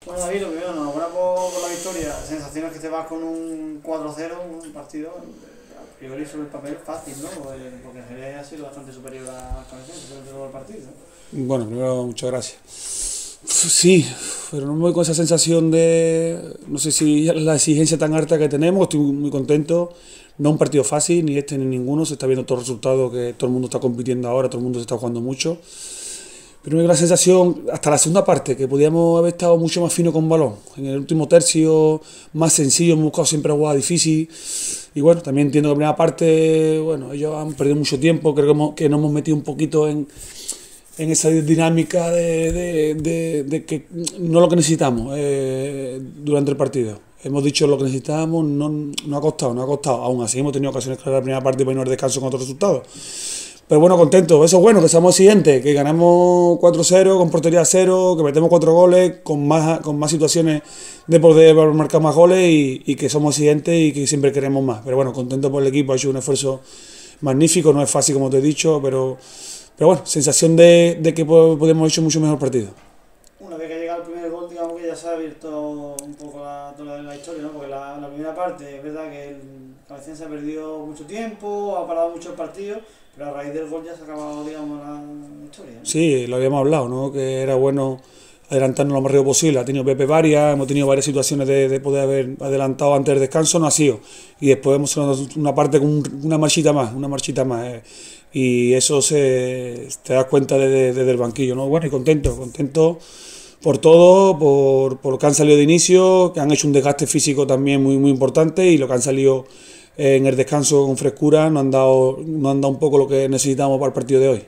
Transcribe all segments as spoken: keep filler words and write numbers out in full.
Bueno, David, lo primero, enhorabuena por, por la victoria. Sensaciones que te vas con un cuatro cero, un partido eh, a priori sobre el papel fácil, ¿no? Porque, porque el Jerez ha sido bastante superior a Calecense durante todo el partido. Bueno, primero, muchas gracias. Sí, pero no me voy con esa sensación de, no sé si la exigencia tan alta que tenemos, estoy muy contento. No es un partido fácil, ni este ni ninguno, se está viendo todos los resultados, que todo el mundo está compitiendo ahora, todo el mundo se está jugando mucho. Pero me dio la sensación, hasta la segunda parte, que podíamos haber estado mucho más fino con balón. En el último tercio, más sencillo, hemos buscado siempre jugada difícil. Y bueno, también entiendo que la primera parte, bueno, ellos han perdido mucho tiempo, creo que, hemos, que nos hemos metido un poquito en, en esa dinámica de, de, de, de que no lo que necesitamos eh, durante el partido. Hemos dicho lo que necesitábamos, no, no ha costado, no ha costado. Aún así hemos tenido ocasiones claras en la primera parte para irnos al descanso con otros resultados. Pero bueno, contento, eso es bueno, que seamos exigentes, que ganamos cuatro cero con portería cero, que metemos cuatro goles, con más, con más situaciones de poder marcar más goles y, y que somos exigentes y que siempre queremos más. Pero bueno, contento por el equipo, ha hecho un esfuerzo magnífico, no es fácil como te he dicho, pero, pero bueno, sensación de, de que podemos haber hecho mucho mejor partido. Una vez que ha llegado el primer gol, digamos que ya se ha abierto un poco la, toda la historia, ¿no? Porque la, la primera parte, es verdad que el Calecense ha perdido mucho tiempo, ha parado mucho el partido, pero a raíz del gol ya se ha acabado, digamos, la historia, ¿no? Sí, lo habíamos hablado, ¿no? Que era bueno adelantarnos lo más rápido posible. Ha tenido Pepe varias, hemos tenido varias situaciones de, de poder haber adelantado antes del descanso, no ha sido. Y después hemos hecho una parte con una marchita más, una marchita más. Eh. Y eso se te das cuenta desde, desde el banquillo, ¿no? Bueno, y contento, contento por todo, por, por lo que han salido de inicio, que han hecho un desgaste físico también muy, muy importante y lo que han salido en el descanso con frescura nos han dado, nos han dado un poco lo que necesitamos para el partido de hoy.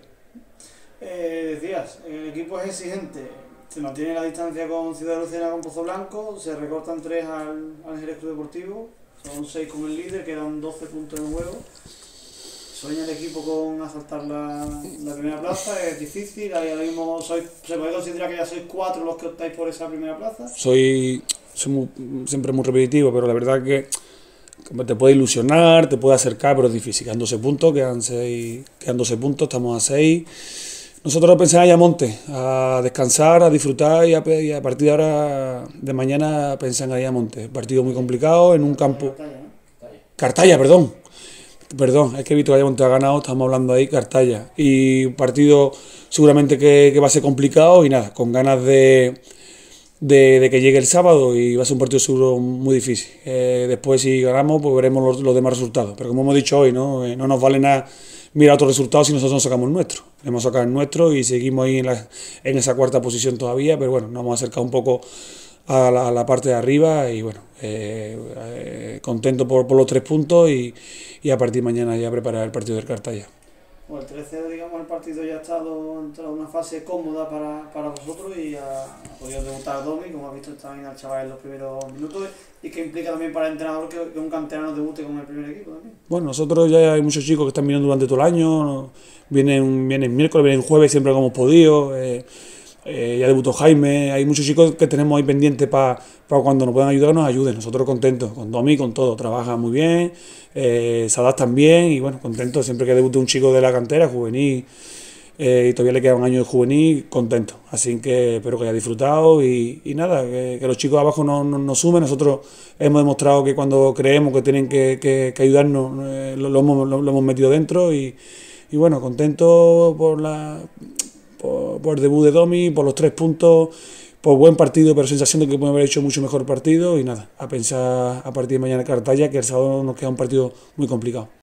Eh, decías, el equipo es exigente, se mantiene la distancia con Ciudad de Lucena, con Pozo Blanco, se recortan tres al, al Jerez Club Deportivo, son seis con el líder, quedan doce puntos en juego. Sueña el equipo con asaltar la, la primera plaza, es difícil, ahí ahora mismo sois, se puede considerar que ya sois cuatro los que optáis por esa primera plaza. Soy, soy muy, siempre muy repetitivo, pero la verdad que te puede ilusionar, te puede acercar, pero es difícil. Quedan doce puntos, quedan, seis, quedan doce puntos, estamos a seis. Nosotros pensamos ir a monte, a descansar, a disfrutar y a, y a partir de ahora, de mañana, pensar en ir a monte. Partido muy complicado, en un campo... Cartaya, ¿no? Cartaya. Cartaya, perdón. Perdón, es que he visto que Ayamonte ha ganado, estamos hablando ahí, Cartaya. Y un partido seguramente que, que va a ser complicado y nada, con ganas de... De, de que llegue el sábado y va a ser un partido seguro muy difícil. Eh, después si ganamos pues veremos los, los demás resultados, pero como hemos dicho hoy, no, eh, no nos vale nada mirar otros resultados si nosotros no sacamos el nuestro. Hemos sacado el nuestro y seguimos ahí en, la, en esa cuarta posición todavía, pero bueno, nos hemos acercado un poco a la, a la parte de arriba y bueno, eh, eh, contento por, por los tres puntos y, y a partir de mañana ya preparar el partido del Cartaya. Bueno, el tres cero, digamos, el partido ya ha estado entrado en una fase cómoda para, para vosotros y ha, ha podido debutar Domi, como ha visto también al chaval en los primeros minutos, y que implica también para el entrenador que, que un canterano debute con el primer equipo también. Bueno, nosotros ya hay muchos chicos que están viniendo durante todo el año, vienen, vienen miércoles, vienen jueves, siempre como hemos podido, eh, eh, ya debutó Jaime, hay muchos chicos que tenemos ahí pendientes para pa cuando nos puedan ayudar, nos ayuden. Nosotros contentos, con Domi, con todo, trabaja muy bien, eh, se adaptan bien y bueno, contentos, siempre que debute un chico de la cantera, juvenil, eh, y todavía le queda un año de juvenil, contento. Así que espero que haya disfrutado y, y nada, que, que los chicos de abajo nos no, no sumen. Nosotros hemos demostrado que cuando creemos que tienen que, que, que ayudarnos, eh, lo, lo, hemos, lo, lo hemos metido dentro y, y bueno, contento por la... Por, por el debut de Domi, por los tres puntos, por buen partido, pero sensación de que podemos haber hecho mucho mejor partido y nada, a pensar a partir de mañana en Cartaya, que el sábado nos queda un partido muy complicado.